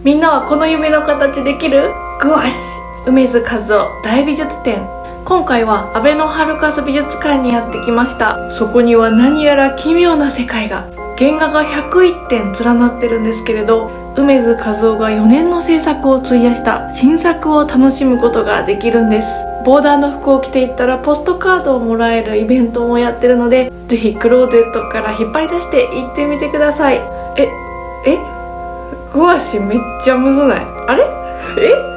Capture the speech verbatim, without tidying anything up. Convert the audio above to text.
みんなはこの指の形できる？グワシ梅津和夫大美術展。今回はアベノハルカス美術館にやってきました。そこには何やら奇妙な世界が。原画がひゃくいってん連なってるんですけれど、梅津和夫がよねんの制作を費やした新作を楽しむことができるんです。ボーダーの服を着ていったらポストカードをもらえるイベントもやってるので、ぜひクローゼットから引っ張り出して行ってみてください。ええグワシめっちゃむずない？あれえ